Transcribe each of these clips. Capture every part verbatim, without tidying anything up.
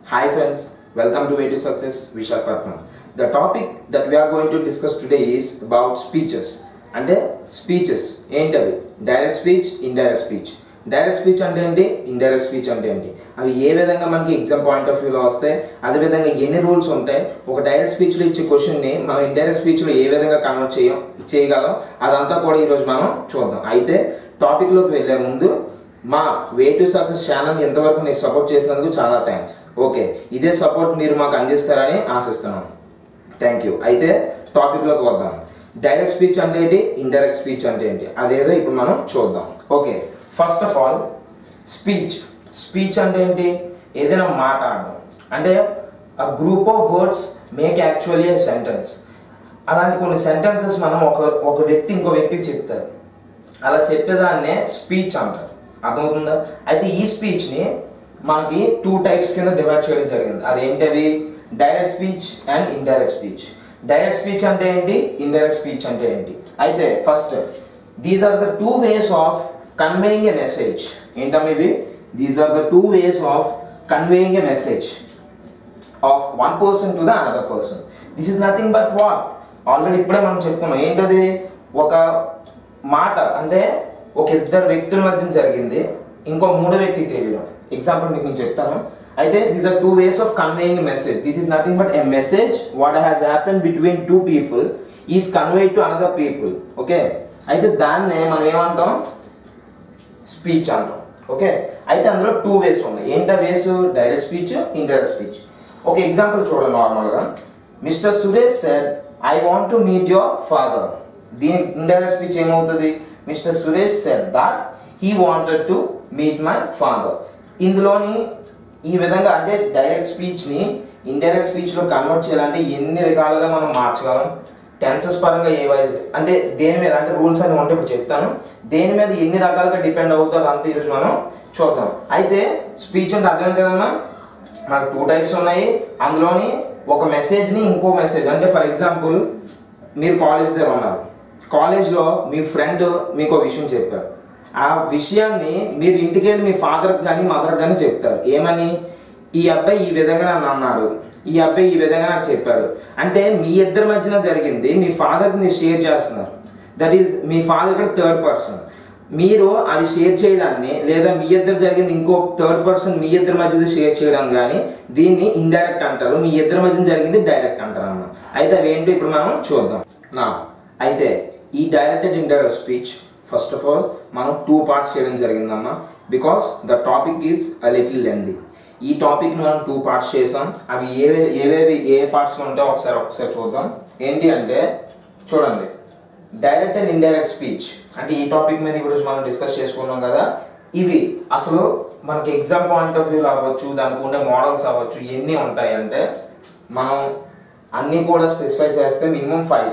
Hi friends, welcome to Way to Success, Vishakhapatnam. The topic that we are going to discuss today is about speeches. And speeches, entavi direct speech, indirect speech. Direct speech అంటే ఏంటి, indirect speech అంటే ఏంటి, అవి ఏ విధంగా మనకి exam point of వ్యూలో వస్తాయి, అదే విధంగా ఎన్ని రూల్స్ ఉంటాయి, ఒక డైరెక్ట్ స్పీచ్లో ఇచ్చే క్వశ్చన్ని మనం ఇండైరెక్ట్ స్పీచ్లో ఏ విధంగా కన్వర్ట్ చేయం చేయగలం, అదంతా కూడా ఈరోజు మనం చూద్దాం. అయితే టాపిక్లోకి వెళ్ళే ముందు మా వే టు సక్సెస్ ఛానల్ ఎంతవరకు మీరు సపోర్ట్ చేసినందుకు చాలా థ్యాంక్స్. ఓకే, ఇదే సపోర్ట్ మీరు మాకు అందిస్తారని ఆశిస్తున్నాను. Thank you. అయితే టాపిక్లోకి వద్దాం. డైరెక్ట్ స్పీచ్ అంటే ఏంటి, ఇండైరెక్ట్ స్పీచ్ అంటే ఏంటి, అదేదో ఇప్పుడు మనం చూద్దాం. Okay, first of all speech speech అంటే ఏంటి, ఏదైనా మాట్లాడడం అంటే ఆ group of words make actually a sentence. అలాంటి కొన్ని సెంటెన్సెస్ మనం ఒక ఒక వ్యక్తి ఇంకో వ్యక్తికి చెప్తారు, అలా చెప్పేదాన్నే స్పీచ్ అంటారు. అర్థమవుతుందా? అయితే ఈ స్పీచ్ని మనకి టూ టైప్స్ కింద డివైడ్ చేయడం జరిగింది. అదేంటవి, direct speech and indirect speech. Direct speech అంటే ఏంటి, ఇండైరెక్ట్ స్పీచ్ అంటే ఏంటి. అయితే first these are the two ways of conveying a message. ఏంటమ్మా ఇవి? These are the two ways of conveying a message of one person to the another person. This is nothing but what, already ఇప్పుడే మనం చెప్పుకున్నాం. ఏంటది, ఒక మాట అంటే ఒక ఇద్దరు వ్యక్తుల మధ్య జరిగింది, ఇంకో మూడో వ్యక్తికి తెలియడం. ఎగ్జాంపుల్ మీకు నేను చెప్తాను. అయితే these are two ways of conveying message. This is nothing but a message what has happen between two people is conveyed to another people. Okay, అయితే దాన్నే మనం ఏమంటాం, స్పీచ్ అంటాం. ఓకే, అయితే అందులో టూ వేస్ ఉన్నాయి. ఏంటా ways, direct speech, indirect speech. ఒక ఎగ్జాంపుల్ చూడండి. నార్మల్గా mister Suresh said I want to meet your father. దీని ఇండైరెక్ట్ స్పీచ్ ఏమవుతుంది, mister Suresh said that he wanted to meet my father. ఇందులోని ఈ విధంగా అంటే డైరెక్ట్ స్పీచ్ని ఇండైరెక్ట్ స్పీచ్లో కన్వర్ట్ చేయాలంటే ఎన్ని రకాలుగా మనం మార్చగలం. టెన్సెస్ పరంగా ఏ వైజ్ అంటే దేని మీద అంటే రూల్స్ అని ఉంటే ఇప్పుడు చెప్తాను, దేని మీద ఎన్ని రకాలుగా డిపెండ్ అవుతుంది అంత ఈరోజు మనం చూద్దాం. అయితే స్పీచ్ అంటే అర్థమైంది కదమ్మా, మనకు టూ టైప్స్ ఉన్నాయి. అందులోని ఒక మెసేజ్ని ఇంకో మెసేజ్ అంటే ఫర్ ఎగ్జాంపుల్ మీరు కాలేజ్ దగ్గర ఉన్నారు, కాలేజ్లో మీ ఫ్రెండ్ మీకు ఒక విషయం చెప్పారు. ఆ విషయాన్ని మీరు ఇంటికి వెళ్ళి మీ ఫాదర్కి కానీ మదర్కి కానీ చెప్తారు. ఏమని, ఈ అబ్బాయి ఈ విధంగా నన్ను అన్నాడు, ఈ అబ్బాయి ఈ విధంగా నాకు చెప్పాడు. అంటే మీ ఇద్దరి మధ్యన జరిగింది మీ ఫాదర్కి మీరు షేర్ చేస్తున్నారు. దట్ ఈస్ మీ ఫాదర్ ఇక్కడ థర్డ్ పర్సన్. మీరు అది షేర్ చేయడాన్ని లేదా మీ ఇద్దరు జరిగింది ఇంకో థర్డ్ పర్సన్ మీ ఇద్దరి మధ్యది షేర్ చేయడం కానీ దీన్ని ఇండైరెక్ట్ అంటారు. మీ ఇద్దరి మధ్యన జరిగింది డైరెక్ట్ అంటారు అన్న. అయితే అవి ఏంటో ఇప్పుడు మనం చూద్దాం. నా అయితే ఈ direct and indirect speech first of all మనం టూ పార్ట్స్ చేయడం జరిగిందమ్మా, because the topic is a little lengthy. ఈ టాపిక్ని మనం టూ పార్ట్స్ చేసాం. అవి ఏవే ఏవేవి ఏ పార్ట్స్లో ఉంటాయో ఒకసారి ఒకసారి చూద్దాం. ఏంటి అంటే చూడండి, డైరెక్ట్ అండ్ ఇండైరెక్ట్ స్పీచ్ అంటే ఈ టాపిక్ మీద ఇప్పుడు మనం డిస్కస్ చేసుకున్నాం కదా. ఇవి అసలు మనకి ఎగ్జామ్ పాయింట్ ఆఫ్ వ్యూలో అవ్వచ్చు, దానికి ఉండే మోడల్స్ అవ్వచ్చు, ఎన్ని ఉంటాయి అంటే మనం అన్నీ కూడా స్పెసిఫై చేస్తే మినిమం ఫైవ్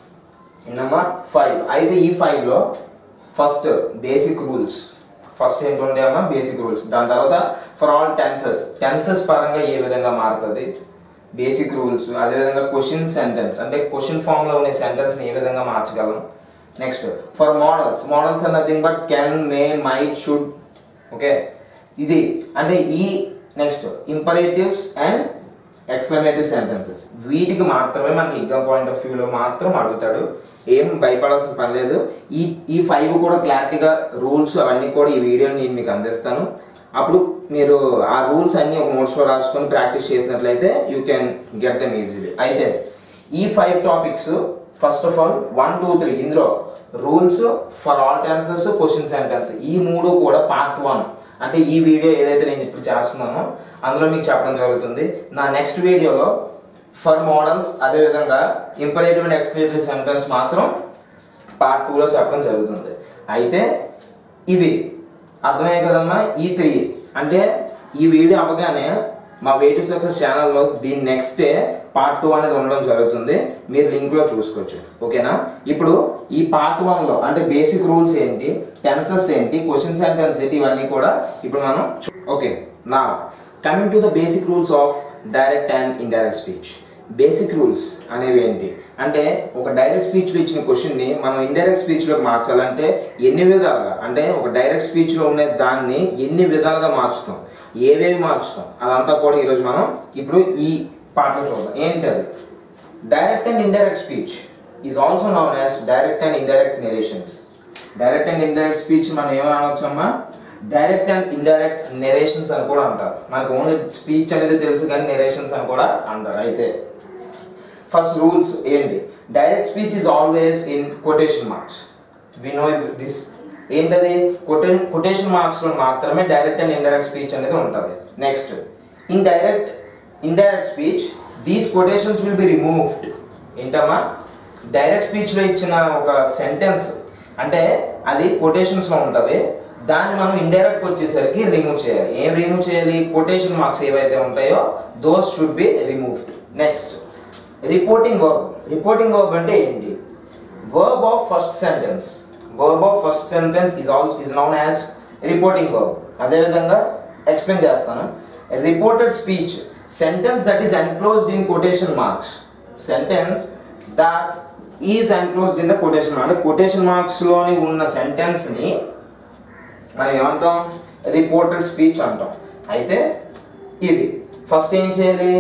ఏంటమ్మా ఫైవ్. అయితే ఈ ఫైవ్లో ఫస్ట్ బేసిక్ రూల్స్, ఫస్ట్ ఏంటి ఉంటాయమ్మా బేసిక్ రూల్స్. దాని తర్వాత ఫర్ ఆల్ టెన్సెస్, టెన్సెస్ పరంగా ఏ విధంగా మారుతుంది బేసిక్ రూల్స్. అదేవిధంగా క్వశ్చన్ సెంటెన్స్ అంటే క్వశ్చన్ ఫామ్లో ఉన్న సెంటెన్స్ని ఏ విధంగా మార్చగలం. Next four modals, modals are nothing but can, may, might, should. Okay, ఇది అంటే ఈ next imperatives and exclamatory sentences. వీటికి మాత్రమే మనకి ఎగ్జామ్ పాయింట్ ఆఫ్ వ్యూలో మాత్రం అడుగుతాడు. ఏం భయపడాల్సిన పని లేదు. ఈ ఈ ఫైవ్ కూడా క్లారిటీగా రూల్స్ అవన్నీ కూడా ఈ వీడియోని నేను మీకు అందిస్తాను. అప్పుడు మీరు ఆ రూల్స్ అన్నీ ఒక నోట్స్లో రాసుకొని ప్రాక్టీస్ చేసినట్లయితే you can get them easily. అయితే ఈ five topics first of all one two three ఇందులో rules for all tenses, question sentence, ఈ మూడు కూడా పార్ట్ వన్ అంటే ఈ వీడియో ఏదైతే నేను ఇప్పుడు చేస్తున్నానో అందులో మీకు చెప్పడం జరుగుతుంది. నా నెక్స్ట్ వీడియోలో ఫర్ మోడల్స్ అదేవిధంగా ఇంపరేటివ్ అండ్ ఎక్స్క్లమేటరీ సెంటెన్స్ మాత్రం పార్ట్ టూలో చెప్పడం జరుగుతుంది. అయితే ఇవి అర్థమయ్యాయి కదమ్మా. ఈ త్రీ అంటే ఈ వీడియో అవ్వగానే మా వే టు సక్సెస్ ఛానల్లో దీని నెక్స్ట్ డే పార్ట్ టూ అనేది ఉండడం జరుగుతుంది. మీరు లింక్లో చూసుకోవచ్చు. ఓకేనా? ఇప్పుడు ఈ పార్ట్ వన్లో అంటే బేసిక్ రూల్స్ ఏంటి, టెన్సెస్ ఏంటి, క్వశ్చన్ సెంటెన్స్ ఏంటి, ఇవన్నీ కూడా ఇప్పుడు మనం ఓకే. నా coming to the basic rules of direct and indirect speech. Basic rules అనేవి ఏంటి అంటే ఒక డైరెక్ట్ స్పీచ్లో ఇచ్చిన క్వశ్చన్ని మనం ఇండైరెక్ట్ స్పీచ్లోకి మార్చాలంటే ఎన్ని విధాలుగా అంటే ఒక డైరెక్ట్ స్పీచ్లో ఉండే దాన్ని ఎన్ని విధాలుగా మార్చుతాం, ఏవేవి మార్చుతాం, అదంతా కూడా ఈరోజు మనం ఇప్పుడు ఈ పాటలో చూద్దాం. ఏంటి అది? Direct and indirect speech is also known as direct and indirect narrations. Direct and indirect speech మనం ఏమని అనొచ్చమ్మా? డైరెక్ట్ అండ్ ఇండైరెక్ట్ నెరేషన్స్ అని కూడా అంటారు. మనకు ఓన్లీ స్పీచ్ అనేది తెలుసు కానీ నెరేషన్స్ అని కూడా అంటారు. అయితే ఫస్ట్ రూల్స్ ఏంటి? Direct speech is always in quotation marks. We know this. ఏంటది? కొటే కొటేషన్ మార్క్స్లో మాత్రమే డైరెక్ట్ అండ్ ఇండైరెక్ట్ స్పీచ్ అనేది ఉంటుంది. Next in direct indirect speech these quotations will be removed. ఏంటమ్మా? డైరెక్ట్ స్పీచ్లో ఇచ్చిన ఒక సెంటెన్స్ అంటే అది కొటేషన్స్లో ఉంటుంది, దాన్ని మనం ఇండైరెక్ట్గా వచ్చేసరికి రిమూవ్ చేయాలి. ఏం రిమూవ్ చేయాలి? కొటేషన్ మార్క్స్ ఏవైతే ఉంటాయో those should be removed. Next reporting verb. Reporting verb అంటే ఏంటి? Verb of first sentence. Verb of first sentence is also is known as reporting verb. అదేవిధంగా ఎక్స్ప్లెయిన్ చేస్తాను. Reported speech sentence that is enclosed in quotation marks. Sentence that is enclosed in the quotation marks. అంటే quotation మార్క్స్లోని ఉన్న సెంటెన్స్ని మనం ఏమంటాం? Reported speech అంటాం. అయితే ఇది ఫస్ట్ ఏం చేయాలి?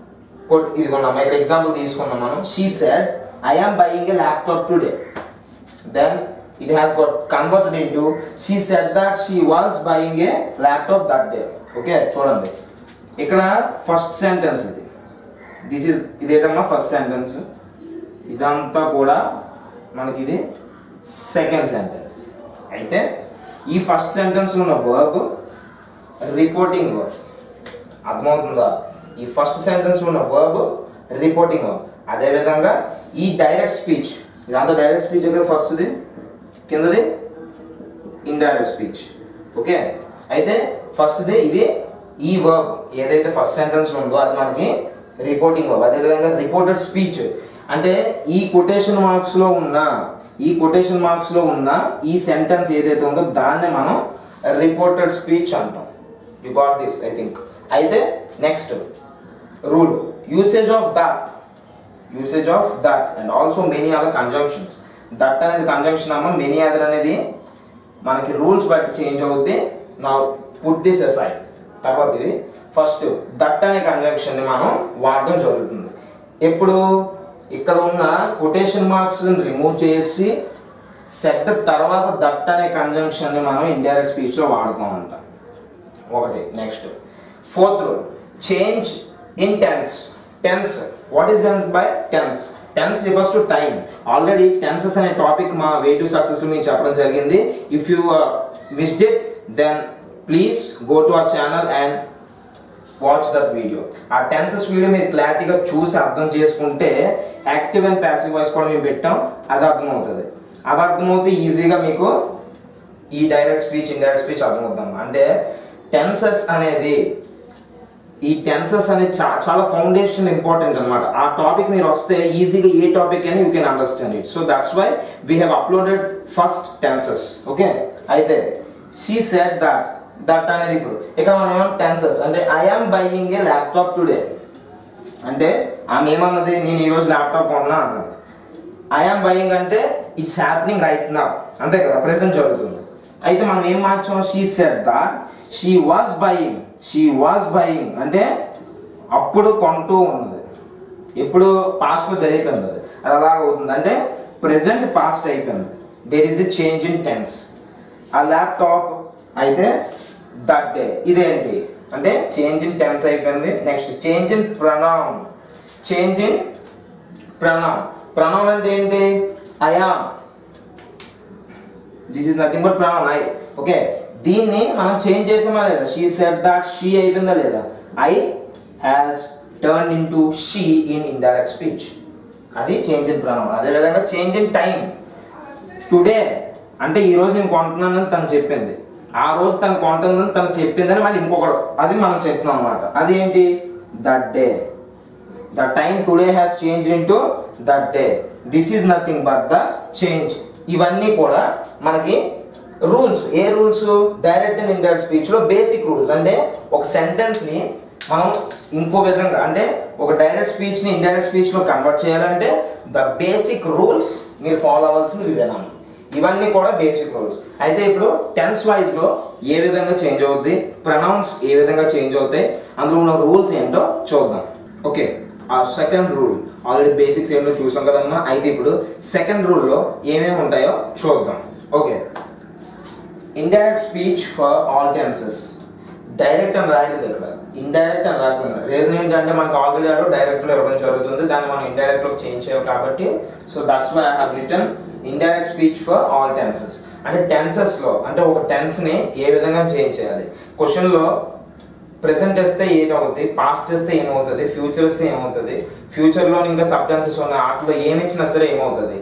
ఇది కొన్నాం, ఇక్కడ ఎగ్జాంపుల్ తీసుకున్నాం మనం. She said I am buying a laptop today. Then it has got converted in to she said that she was buying a laptop that day. Okay, చూడండి ఇక్కడ ఫస్ట్ సెంటెన్స్ ఇది. దిస్ ఇస్ ఇదేటమ్మా first sentence. ఇదంతా కూడా మనకి ఇది second sentence. అయితే ఈ ఫస్ట్ సెంటెన్స్లో ఉన్న వర్బ్ రిపోర్టింగ్ వర్బ్. అర్థమవుతుందా? ఈ ఫస్ట్ సెంటెన్స్లో ఉన్న వర్బ్ రిపోర్టింగ్ వర్బ్. అదేవిధంగా ఈ డైరెక్ట్ స్పీచ్, ఇదంతా డైరెక్ట్ స్పీచ్ కదా ఫస్ట్ది, కిందది ఇండైరెక్ట్ స్పీచ్. ఓకే, అయితే ఫస్ట్ది ఇది ఈ వర్బ్ ఏదైతే ఫస్ట్ సెంటెన్స్లో ఉందో అది మనకి రిపోర్టింగ్ వర్బ్. అదేవిధంగా రిపోర్టెడ్ స్పీచ్ అంటే ఈ కొటేషన్ మార్క్స్లో ఉన్న ఈ కొటేషన్ మార్క్స్లో ఉన్న ఈ సెంటెన్స్ ఏదైతే ఉందో దాన్ని మనం రిపోర్టెడ్ స్పీచ్ అంటాం. You got this I think. అయితే next rule usage of that. Usage of that and also many other conjunctions. That అనేది కంజంక్షన్ అమ్మ, మెనీ అదర్ అనేది మనకి రూల్స్ బట్టి చేంజ్ అవుద్ది. నా పుట్ దిస్ అసైడ్. తర్వాత ఇది ఫస్ట్ దట్ అనే కంజంక్షన్ని మనం వాడడం జరుగుతుంది. ఎప్పుడు? ఇక్కడ ఉన్న కొటేషన్ మార్క్స్ రిమూవ్ చేసి సెట్ తర్వాత దట్ అనే కంజంక్షన్ని మనం ఇండైరెక్ట్ స్పీచ్లో వాడుతామంట. ఒకటి. Next fourth rule change in tense. Tense what is mean by tense? Tense refers to time. Already tenses అనే టాపిక్ మా వే టు సక్సెస్లో మేము చెప్పడం జరిగింది. If you missed it then please go to our channel and watch that video. ఆ tenses video మీరు క్లారిటీగా చూసి అర్థం చేసుకుంటే యాక్టివ్ అండ్ ప్యాసివ్ వాయిస్ కూడా మేము పెట్టాం, అది అర్థమవుతుంది. అది అర్థమవుతే ఈజీగా మీకు ఈ డైరెక్ట్ స్పీచ్ ఇండైరెక్ట్ స్పీచ్ అర్థమవుతాం. అంటే టెన్సెస్ అనేది ఈ టెన్సెస్ అనేది చా చాలా ఫౌండేషన్ ఇంపార్టెంట్ అనమాట. ఆ టాపిక్ మీరు వస్తే ఈజీగా ఏ టాపిక్ అయినా you can understand it. So that's why we have uploaded first tenses. Okay, అయితే షీ సెడ్ దట్. దట్ అనేది ఇప్పుడు ఇక్కడ మనం ఏమన్నా టెన్సెస్ అంటే I am buying a laptop today అంటే ఆమె ఏమన్నది? నేను ఈరోజు ల్యాప్టాప్ కొన్నా అన్నది. ఐ ఆమ్ బయింగ్ అంటే ఇట్స్ హ్యాపెనింగ్ రైట్ నౌ, అంతే కదా, ప్రెసెంట్ జరుగుతుంది. అయితే మనం ఏం మార్చాం? She said that she was buying. She was buying అంటే అప్పుడు కొంటూ ఉన్నది. ఎప్పుడు? పాస్ట్లో జరిగిపోయింది. అది అది అలాగ అవుతుంది అంటే ప్రెసెంట్ పాస్ట్ అయిపోయింది. There is a change in tense. ఆ ల్యాప్టాప్ అయితే దట్ డే. ఇదేంటి అంటే చేంజ్ ఇన్ టెన్స్ అయిపోయింది. Next change in pronoun. Change in pronoun. Pronoun అంటే ఏంటి? I am. This is nothing but pronoun I. Okay, దీన్ని మనం చేంజ్ చేసామా లేదా? షీ సెడ్ దట్ షీ అయిపోయిందా లేదా? I has turn in to she in indirect speech. అది change in pronoun. అదేవిధంగా చేంజ్ ఇన్ టైం. టుడే అంటే ఈరోజు నేను కొంటున్నానని తను చెప్పింది, ఆ రోజు తను కొంటుందని తను చెప్పిందని మళ్ళీ ఇంకొకడు, అది మనం చెప్తున్నాం అనమాట. అది ఏంటి? That day. The time today has change in to that day. This is nothing but the change. ఇవన్నీ కూడా మనకి రూల్స్. ఏ రూల్స్? డైరెక్ట్ అండ్ ఇండైరెక్ట్ స్పీచ్లో బేసిక్ రూల్స్. అంటే ఒక సెంటెన్స్ని మనం ఇంకో విధంగా అంటే ఒక డైరెక్ట్ స్పీచ్ని ఇండైరెక్ట్ స్పీచ్లో కన్వర్ట్ చేయాలంటే ద బేసిక్ రూల్స్ మీరు ఫాలో అవ్వాల్సిన విధానం. ఇవన్నీ కూడా బేసిక్ రూల్స్. అయితే ఇప్పుడు టెన్స్ వైజ్లో ఏ విధంగా చేంజ్ అవుద్ది, ప్రొనౌన్స్ ఏ విధంగా చేంజ్ అవుతాయి, అందులో ఉన్న రూల్స్ ఏంటో చూద్దాం. ఓకే, ఆ సెకండ్ రూల్ ఆల్రెడీ బేసిక్స్ ఏంటో చూసాం కదమ్మా. అయితే ఇప్పుడు సెకండ్ రూల్లో ఏమేమి ఉంటాయో చూద్దాం. Okay, indirect speech for all tenses. Direct అని రాయలేదు ఇక్కడ, ఇండైరెక్ట్ అని రాసింది. రీజన్ ఏంటంటే మనకు ఆల్రెడీ ఆడు డైరెక్ట్లో ఇవ్వడం జరుగుతుంది, దాన్ని మనం ఇండైరెక్ట్లోకి చేంజ్ చేయాలి కాబట్టి. So that's why I have written indirect speech for all tenses. అంటే టెన్సెస్లో అంటే ఒక టెన్స్ని ఏ విధంగా చేంజ్ చేయాలి. క్వశ్చన్లో ప్రెసెంట్ వస్తే ఏమవుతుంది, పాస్ట్ వస్తే ఏమవుతుంది, ఫ్యూచర్ వస్తే ఏమవుతుంది, ఫ్యూచర్లో ఇంకా సబ్ టెన్సెస్ ఉన్న వాటిలో ఏమి ఇచ్చినా సరే ఏమవుతుంది.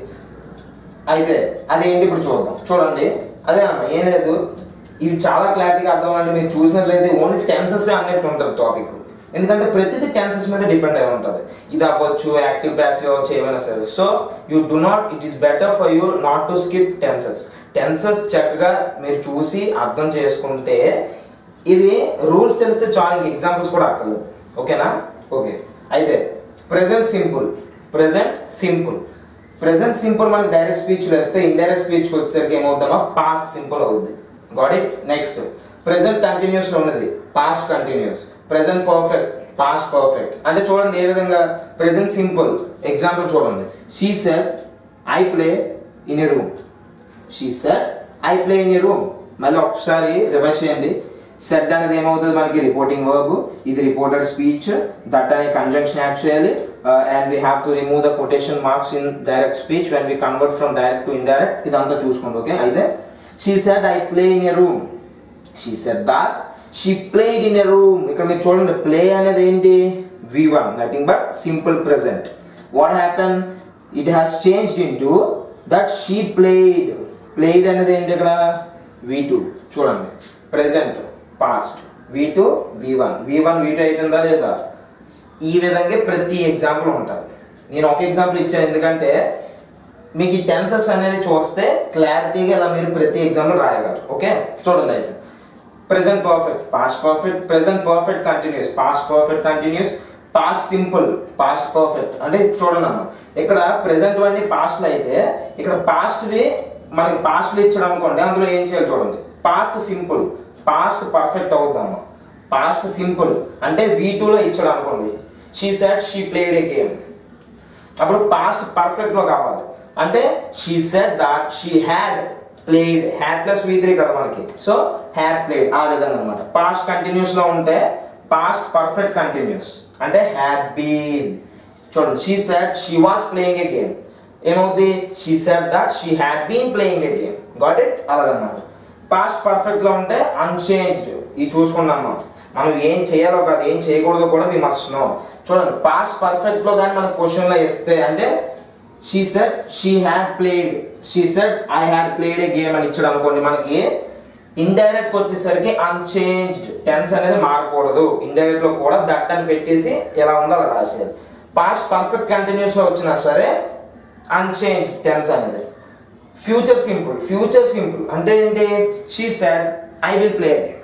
అయితే అదేంటి ఇప్పుడు చూద్దాం. చూడండి, అదే అన్న ఏం లేదు, ఇవి చాలా క్లారిటీగా అర్థం అంటే మీరు చూసినట్లయితే ఓన్లీ టెన్సెస్ అన్నట్టు ఉంటుంది టాపిక్. ఎందుకంటే ప్రతిదీ టెన్సెస్ మీద డిపెండ్ అయి ఉంటుంది. ఇది అవ్వచ్చు, యాక్టివ్ ప్యాసివ్ అవ్వచ్చు, ఏమైనా సరే. So you do not, it is better for you not to skip tenses. Tenses చక్కగా మీరు చూసి అర్థం చేసుకుంటే ఇవి రూల్స్ తెలిస్తే చాలా, ఇంక ఎగ్జాంపుల్స్ కూడా అక్కర్లేదు. ఓకేనా? ఓకే, అయితే present simple. Present simple present simple మనకి డైరెక్ట్ స్పీచ్లో వస్తే ఇండైరెక్ట్ స్పీచ్కి వచ్చేసరికి ఏమవుతామో పాస్ట్ సింపుల్ అవుద్ది. Got it? నెక్స్ట్ ప్రెజెంట్ కంటిన్యూస్లో ఉన్నది past continuous. Present perfect past perfect. అంటే చూడండి ఏ విధంగా ప్రెజెంట్ సింపుల్. ఎగ్జాంపుల్ చూడండి, she said I play in a room. She said I play in a room. మళ్ళీ ఒకసారి రివర్స్ చేయండి. సెడ్ అనేది ఏమవుతుంది మనకి రిపోర్టింగ్ వర్బ్, ఇది రిపోర్టెడ్ స్పీచ్, దట్ అనే కంజంక్షన్ యాడ్ చేయాలి. And we have to remove the quotation marks in direct speech when we convert from direct to indirect. ఇదంతా చూసుకోండి. ఓకే, అయితే she said I play in a room. She said that she played in a room. ఇక్కడ మీరు చూడండి, play అనేది ఏంటి, V one, nothing but simple present. What happened? It has changed into that she played. Played అనేది ఏంటి ఇక్కడ, V two. చూడండి, present past V two V one, V one V two అయిపోయిందా లేదా. ఈ విధంగా ప్రతి ఎగ్జాంపుల్ ఉంటుంది. నేను ఒక ఎగ్జాంపుల్ ఇచ్చాను ఎందుకంటే మీకు ఈ టెన్సెస్ అనేవి చూస్తే క్లారిటీగా ఇలా మీరు ప్రతి ఎగ్జాంపుల్ రాయగలరు. ఓకే, చూడండి. అయితే present perfect past perfect, present perfect continuous past perfect continuous, past simple past perfect. అంటే చూడండి అమ్మ, ఇక్కడ ప్రెజెంట్ అన్ని పాస్ట్లో అయితే ఇక్కడ పాస్ట్వి మనకి పాస్ట్లో ఇచ్చాడు అనుకోండి, అందులో ఏం చేయాలి చూడండి, పాస్ట్ సింపుల్ పాస్ట్ పర్ఫెక్ట్ అవుతాము. పాస్ట్ సింపుల్ అంటే వీ టూలో ఇచ్చాడు అనుకోండి, she said she played a game, అప్పుడు పాస్ట్ పర్ఫెక్ట్లో కావాలి. అంటే she said that she had played, had plus V three కదా మనకి, సో హ్యాడ్ ప్లేడ్ ఆ విధంగా అనమాట. పాస్ట్ కంటిన్యూస్లో ఉంటే పాస్ట్ పర్ఫెక్ట్ కంటిన్యూస్ అంటే హ్యాడ్ బీన్. చూడండి, she said she was playing a game, ఏమవుతుంది, she said that she had been playing a game. Got it? అలాగన్నమాట. పాస్ట్ పర్ఫెక్ట్లో ఉంటే అన్చేంజ్డ్. ఇది చూసుకున్నాము మనం ఏం చేయాలో కాదు, ఏం చేయకూడదో కూడా వి మస్ట్ నో. చూడండి, పాస్ట్ పర్ఫెక్ట్లో కానీ మనకు క్వశ్చన్లో ఇస్తే అంటే she said she had played, she said I had played a game అని ఇచ్చాడు అనుకోండి, మనకి ఇండైరెక్ట్ వచ్చేసరికి అన్చేంజ్డ్, టెన్స్ అనేది మారకూడదు. ఇండైరెక్ట్లో కూడా దట్ అని పెట్టేసి ఎలా ఉందో అలా రాసేది. పాస్ట్ పర్ఫెక్ట్ కంటిన్యూస్లో వచ్చినా సరే అన్చేంజ్డ్ టెన్స్ అనేది. ఫ్యూచర్ సింపుల్ ఫ్యూచర్ సింపుల్ అంటే ఏంటి, she said I will play a game,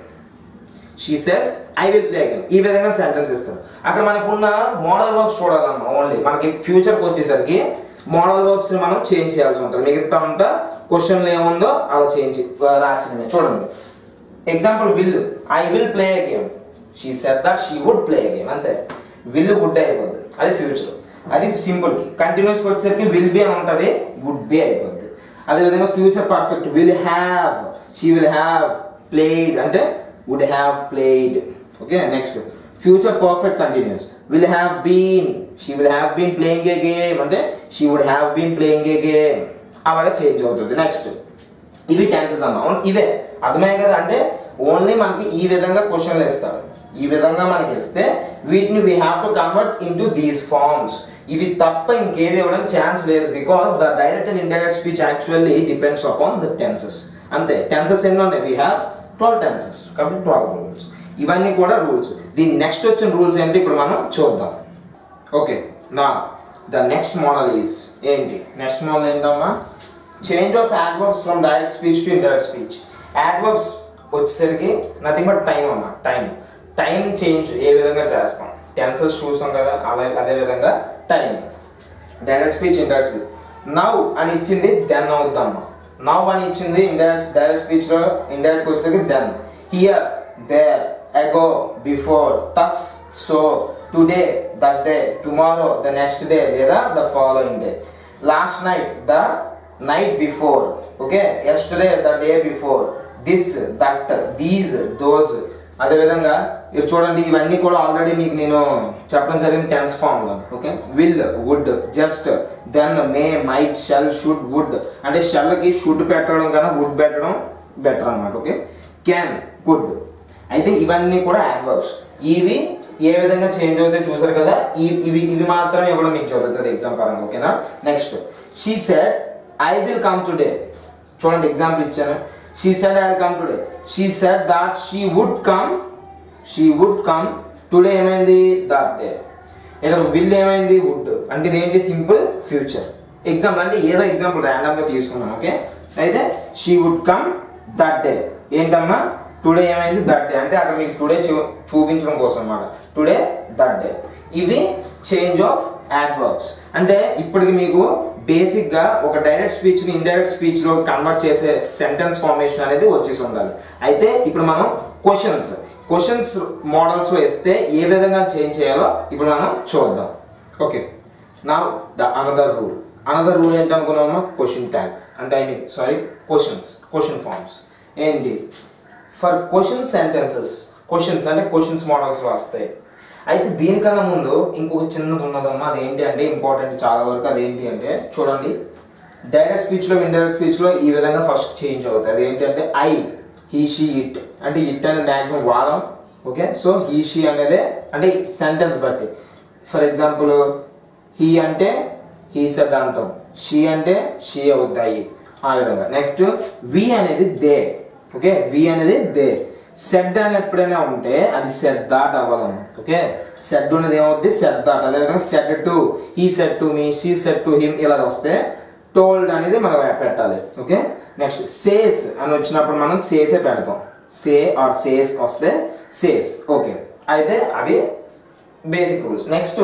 she said I will play a game. ఈ విధంగా సెంటెన్స్ ఇస్తారు. అక్కడ మనకున్న మోడల్ వర్బ్స్ చూడాలమ్మా. ఓన్లీ మనకి ఫ్యూచర్కి వచ్చేసరికి మోడల్ వర్బ్స్ మనం చేంజ్ చేయాల్సి ఉంటుంది. మిగతా అంతా క్వశ్చన్లో ఏముందో అలా చేంజ్ రాసినవి. చూడండి, example will, I will play a game, she said that she would play a game. అంతే, విల్ వుడ్ అయిపోద్ది, అది ఫ్యూచర్. అది సింపుల్కి. కంటిన్యూస్కి వచ్చేసరికి విల్ బి అని ఉంటుంది, వుడ్ బి అయిపోద్ది. అదేవిధంగా future perfect, will have, she will have played అంటే would have played. Okay, next future perfect continuous, will have been, she will have been playing a game అంటే she would have been playing a game. అలాగే change అవుతుంది. Next ఇవి tenses అమ్మా. ఇవే అర్థమయ్యే కదా. అంటే ఓన్లీ మనకి ఈ విధంగా క్వశ్చన్లు ఇస్తారు. ఈ విధంగా మనకి ఇస్తే వీటిని we have to convert into these forms. ఇవి తప్ప ఇంకేవి ఇవ్వడం ఛాన్స్ లేదు. Because the direct and indirect speech actually depends upon the tenses. అంతే, టెన్సెస్ ఎన్ని ఉన్నాయి, వీ హ్యావ్ ట్వెల్వ్ టెన్సెస్ కాబట్టి ట్వెల్వ్ రూల్స్. ఇవన్నీ కూడా రూల్స్. దీని నెక్స్ట్ వచ్చిన రూల్స్ ఏంటి ఇప్పుడు మనం చూద్దాం. ఓకే, నా ద నెక్స్ట్ మోడల్ ఈజ్ ఏంటి, నెక్స్ట్ మోడల్ ఏంటమ్మా, change of adverbs from direct speech to indirect speech. Adverbs వచ్చేసరికి నథింగ్ బట్ టైం అమ్మా. టైం టైం చేంజ్ ఏ విధంగా చేస్తాం, టెన్సెస్ చూసాం కదా, అలా అదే విధంగా time. Direct speech, indirect speech. Now అని ఇచ్చింది దెన్ అవుతాము. నౌ అని ఇచ్చింది ఇండైరెక్ట్ డైరెక్ట్ స్పీచ్ లో ఇండైరెక్ట్ వచ్చేసరికి then. Here, there, ago, before, thus, so, today, that day, tomorrow, the next day లేదా the following day. Last night, the night before, okay, yesterday, the day before, this, that, these, those. అదేవిధంగా మీరు చూడండి, ఇవన్నీ కూడా already మీకు నేను చెప్పడం జరిగింది టెన్స్ ఫామ్లో. Okay, will, would, just, then, may, might, shall, should, would. అంటే షెల్కి షుడ్ పెట్టడం కన్నా వుడ్ పెట్టడం బెటర్ అన్నమాట. Okay, can, could. అయితే ఇవన్నీ కూడా యాడ్వర్బ్స్. ఇవి ఏ విధంగా చేంజ్ అవుతాయి చూసారు కదా, ఇవి ఇవి మాత్రం ఇవ్వడం మీకు జరుగుతుంది ఎగ్జామ్ పరంగా. ఓకేనా. Next, she said I will come today. చూడండి ఎగ్జాంపుల్ ఇచ్చాను. She said I will come today. She said that she would come, she would come today. ఏమైంది? That day. ఇక్కడ విల్ ఏమైంది? వుడ్. అంటే ఇదేంటి? Simple future. ఎగ్జాంపుల్ అంటే ఏదో example ర్యాండమ్గా తీసుకున్నాను. ఓకే, అయితే she would come that day. ఏంటమ్మా? టుడే ఏమైంది? That day. అంటే అక్కడ మీకు టుడే చూపించడం కోసం అన్నమాట. Today, that day. ఇవి చేంజ్ ఆఫ్ యాడ్వర్బ్స్. అంటే ఇప్పటికి మీకు బేసిక్గా ఒక డైరెక్ట్ స్పీచ్ని ఇండైరెక్ట్ స్పీచ్లో కన్వర్ట్ చేసే సెంటెన్స్ ఫార్మేషన్ అనేది వచ్చేసి ఉండాలి. అయితే ఇప్పుడు మనం క్వశ్చన్స్ క్వశ్చన్స్ మోడల్స్లో ఇస్తే ఏ విధంగా చేంజ్ చేయాలో ఇప్పుడు మనం చూద్దాం. ఓకే, నా the another rule. Another rule ఏంటనుకున్నామా? Question tag. అంటే I mean sorry questions question forms. ఏంటి? ఫర్ క్వశ్చన్ సెంటెన్సెస్, క్వశ్చన్స్ అంటే క్వశ్చన్స్ మోడల్స్లో వస్తాయి. అయితే దీనికన్నా ముందు ఇంకొక చిన్నది ఉన్నదమ్మా. అదేంటి అంటే ఇంపార్టెంట్ చాలా వరకు. అదేంటి అంటే చూడండి, డైరెక్ట్ స్పీచ్లో ఇండైరెక్ట్ స్పీచ్లో ఈ విధంగా ఫస్ట్ చేంజ్ అవుతుంది. అదేంటి అంటే ఐ, హీ, షీ, ఇట్. అంటే ఇట్ అనేది మ్యాక్సిమం వాడడం. ఓకే, సో హీ, షీ అనేది అంటే సెంటెన్స్ బట్టి. ఫర్ ఎగ్జాంపుల్ హీ అంటే హీ సెడ్ అంటాం, షీ అంటే షీ అవుతాయి ఆ విధంగా. నెక్స్ట్ వి అనేది దే. ఓకే, వి అనేది దే. సెడ్ అని ఎప్పుడైనా ఉంటే అది సెడ్ దాట్ అవ్వాలమ్మ. ఓకే, సెడ్ అనేది ఏమవుద్ది? Said that. అదేవిధంగా said to, he said to me, she said to him ఇలా వస్తే టోల్డ్ అనేది మనం పెట్టాలి. ఓకే, నెక్స్ట్ సేస్ అని వచ్చినప్పుడు మనం సేసే పెడతాం. సే ఆర్ సేస్ వస్తే సేస్. ఓకే, అయితే అవి బేసిక్ రూల్స్. నెక్స్ట్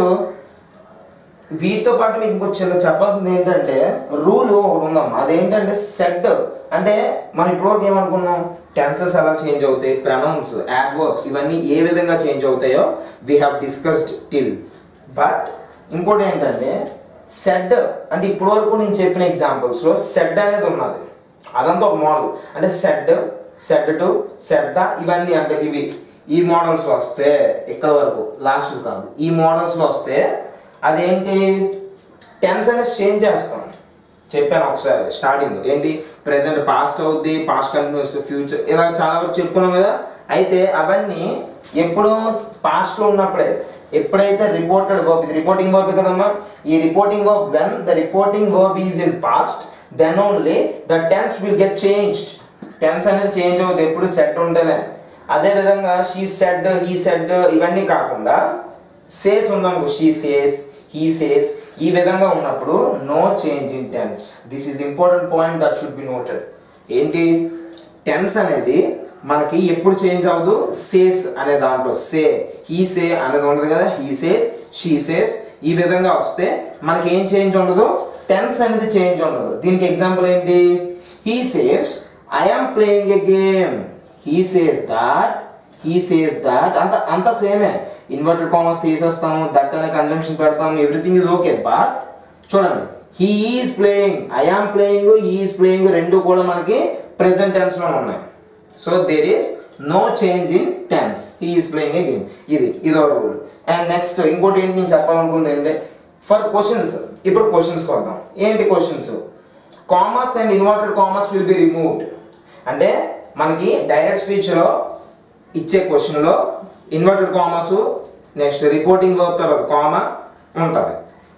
వీటితో పాటు మీకు ఇంకొక చిన్న చెప్పాల్సింది ఏంటంటే రూల్ ఒకటి ఉందమ్మా. అదేంటంటే సెడ్ అంటే మనం ఇప్పటివరకు ఏమనుకున్నాం? టెన్సెస్ ఎలా చేంజ్ అవుతాయి, ప్రొనౌన్స్, యాడ్వర్బ్స్ ఇవన్నీ ఏ విధంగా చేంజ్ అవుతాయో we have discussed till. But ఇంకోటి ఏంటంటే సెడ్ అంటే ఇప్పటివరకు నేను చెప్పిన ఎగ్జాంపుల్స్లో సెడ్ అనేది ఉన్నది. అదంతా ఒక మోడల్. అంటే said, said to, said the ఇవన్నీ అంటే ఇవి ఈ మోడల్స్లో వస్తే ఇక్కడ వరకు లాస్ట్ కాదు. ఈ మోడల్స్లో వస్తే అదేంటి? టెన్స్ అనేది చేంజ్ చేస్తాం. చెప్పాను ఒకసారి స్టార్టింగ్. ఏంటి? ప్రెసెంట్ పాస్ట్ అవుద్ది, పాస్ట్ కంటిన్యూస్, ఫ్యూచర్ ఇలా చాలా వరకు చెప్పుకున్నాం కదా. అయితే అవన్నీ ఎప్పుడు పాస్ట్లో ఉన్నప్పుడే. ఎప్పుడైతే రిపోర్టెడ్ వర్బ్, ఇది రిపోర్టింగ్ వర్బ్ కదమ్మా. ఈ reporting verb when the reporting verb is in past then only the tense will get changed. Tense అనేది చేంజ్ అవుతుంది ఎప్పుడు సెట్ ఉంటేనే. అదేవిధంగా షీ సెడ్, హీ సెడ్ ఇవన్నీ కాకుండా సేస్ ఉందనుకో, షీ సేస్, హీ సేస్ ఈ విధంగా ఉన్నప్పుడు no change in tense. This is the important point that should be noted. ఏంటి? టెన్స్ అనేది మనకి ఎప్పుడు చేంజ్ అవ్వదు? సేస్ అనే దాంట్లో సే, హీ సే అనేది ఉండదు కదా. హీ సేస్, షీ సేస్ ఈ విధంగా వస్తే మనకి ఏం చేంజ్ ఉండదు? టెన్స్ అనేది చేంజ్ ఉండదు. దీనికి ఎగ్జాంపుల్ ఏంటి? He says I am playing a game. He says that, he says that అంత అంత సేమే. ఇన్వర్టెడ్ కామర్స్ తీసేస్తాము, దట్ అనే కంజంక్షన్ పెడతాము, ఎవ్రీథింగ్ ఇస్ ఓకే. బట్ చూడండి, he is playing, I am playing, he is playing రెండు కూడా మనకి ప్రెసెంట్ టెన్స్లో ఉన్నాయి. So there is no change in tense. He is playing a game. ఇది ఇదో రూల్. అండ్ నెక్స్ట్ ఇంకోటి ఏంటి నేను చెప్పాలనుకుంది ఏంటంటే ఫర్ క్వశ్చన్స్. ఇప్పుడు క్వశ్చన్స్కి వద్దాం. ఏంటి questions? Commas and inverted commas will be removed. అంటే మనకి డైరెక్ట్ స్పీచ్లో ఇచ్చే క్వశ్చన్లో inverted commas, next reporting verb తర్వాత కామా ఉంటుంది.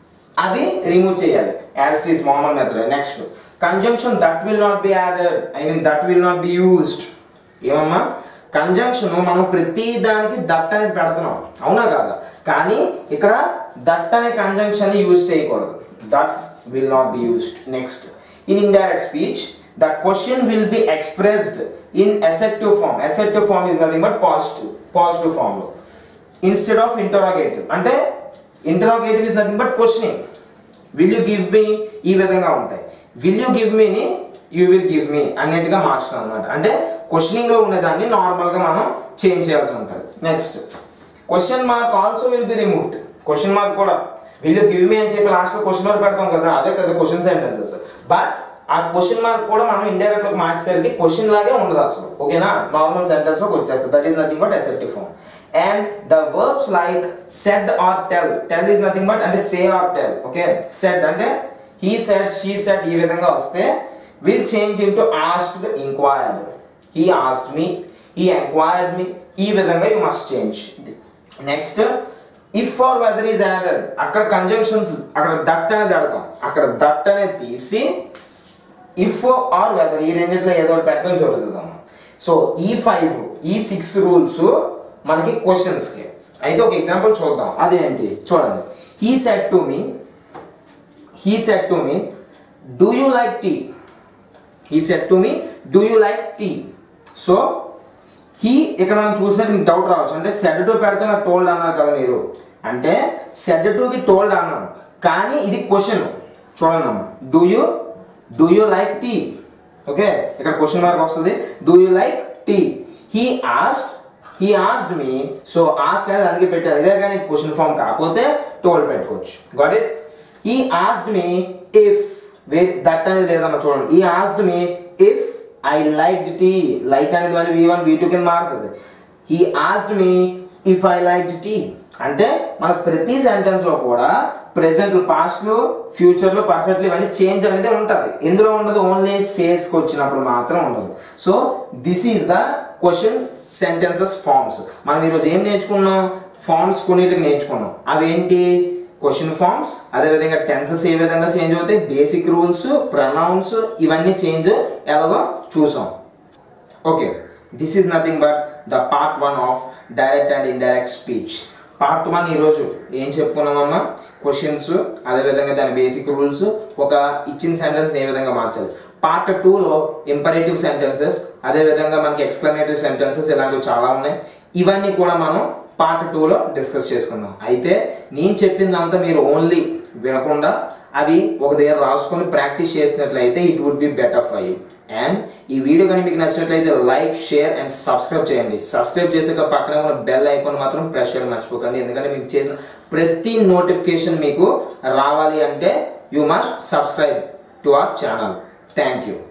అవి రిమూవ్ చేయాలి యాజ్ ఇట్ ఈస్ మామూలు method. Next conjunction that will not be added, I mean that will not be used. ఏమమ్మా? కంజంక్షన్ మనం ప్రతి దానికి దట్ అనేది పెడుతున్నాం, అవునా కాదా? కానీ ఇక్కడ దట్ అనే కంజంక్షన్ యూజ్ చేయకూడదు. That will not be used. Next in indirect speech the question will be expressed in assertive form. Assertive form is nothing but positive positive form lo instead of interrogative. అంటే interrogative is nothing but questioning. Will you give me ఈ విధంగా ఉంటాయి. will you give me ని you will give me అన్నట్టుగా మార్చుతాం అన్నమాట. అంటే questioning లో ఉన్నదాన్ని నార్మల్ గా మనం చేంజ్ చేయాల్సి ఉంటుంది. Next question mark also will be removed. Question mark కూడా will you give me అని చెప్పి లాస్ట్ లో క్వశ్చన్ మార్క్ పెడతాం కదా, అదే కదా క్వశ్చన్ సెంటెన్సెస్. బట్ ఆ క్వశ్చన్ మార్క్ కూడా మనం ఇండైరెక్ట్ గా మార్చేసరికి క్వశ్చన్ లాగే ఉండదు అసలు. ఓకేనా, నార్మల్ సెంటెన్స్ లోకి వచ్చేస్తుంది. That is nothing but assertive form. And the verbs like said or tell. Tell is nothing but అంటే say or tell. Okay, said అంటే he said, she said ఈ విధంగా వస్తే will change into asked, inquired. He asked me, he inquired me. ఈ విధంగా you must change. Next, if or whether is added. అక్కడ conjunctions, అక్కడ that అనేది అడతాం, అక్కడ that అనేది తీసి if or whether ఈ రెండిట్లో ఏదో ఒకటి పెట్టడం జరుగుతుంది. సో ఈ ఫైవ్ ఈ సిక్స్ రూల్స్ మనకి క్వశ్చన్స్ కి. అయితే ఒక ఎగ్జాంపుల్ చూద్దాం, అదేంటి చూడండి. he said to me he said to me do you like tea. he said to me do you like tea. So he ఇక్కడ మనం చూసినట్టు మీకు డౌట్ రావచ్చు, అంటే said to పెడితే నాకు told అన్నారు కదా మీరు, అంటే said to కి told అన్నాను కానీ ఇది క్వశ్చన్. చూడండి అమ్మా, do you do you like tea. Okay, ఇక్కడ క్వశ్చన్ మార్క్ వస్తుంది. do you like tea. he asked he asked me. So ask అనేది అందుకే పెట్టారు, ఇదే కానీ క్వశ్చన్ ఫామ్ కాకపోతే టోల్డ్ పెట్టుకోవచ్చు. Got it. he asked me if that అనేది లేదమ్మా చూడండి. he asked me if I liked tea. Like అనేది మళ్ళీ వి వన్ వి టూ కింద మారుతుంది. he asked me if I liked tea. అంటే మనకు ప్రతి సెంటెన్స్ లో కూడా ప్రెసెంట్, పాస్ట్ లో, ఫ్యూచర్ లో పర్ఫెక్ట్లీ ఇవన్నీ చేంజ్ అనేది ఉంటుంది. ఎందులో ఉండదు, ఓన్లీ సేస్కి వచ్చినప్పుడు మాత్రం ఉండదు. So this is the question sentences forms. మనం ఈరోజు ఏం నేర్చుకున్నాం, ఫార్మ్స్ కొన్నిటికి నేర్చుకున్నాం. అవేంటి, క్వశ్చన్ ఫార్మ్స్, అదేవిధంగా టెన్సెస్ ఏ విధంగా చేంజ్ అవుతాయి, బేసిక్ రూల్స్, ప్రొనౌన్స్, ఇవన్నీ చేంజ్ ఎలాగో చూసాం. Okay, this is nothing but the part one of direct and indirect speech. Part one ఈరోజు ఏం చెప్పుకున్నామమ్మా, క్వశ్చన్స్, అదేవిధంగా దాని బేసిక్ రూల్స్, ఒక ఇచ్చిన సెంటెన్స్ ఏ విధంగా మార్చాలి. పార్ట్ టూలో ఇంపరేటివ్ సెంటెన్సెస్, అదేవిధంగా మనకి ఎక్స్క్లమేటరీ సెంటెన్సెస్ ఇలాంటివి చాలా ఉన్నాయి. ఇవన్నీ కూడా మనం పార్ట్ టూలో డిస్కస్ చేసుకుందాం. అయితే నేను చెప్పిందంతా మీరు ఓన్లీ వినకుండా అవి ఒక దగ్గర రాసుకొని ప్రాక్టీస్ చేసినట్లయితే it would be better for you. And ఈ వీడియో కానీ మీకు నచ్చినట్లయితే లైక్, షేర్ అండ్ సబ్స్క్రైబ్ చేయండి. సబ్స్క్రైబ్ చేసాక పక్కన ఉన్న బెల్ ఐకాన్ మాత్రం ప్రెస్ చేయడం మర్చిపోకండి, ఎందుకంటే మీకు చేసిన ప్రతి నోటిఫికేషన్ మీకు రావాలి అంటే you must subscribe to our channel. Thank you.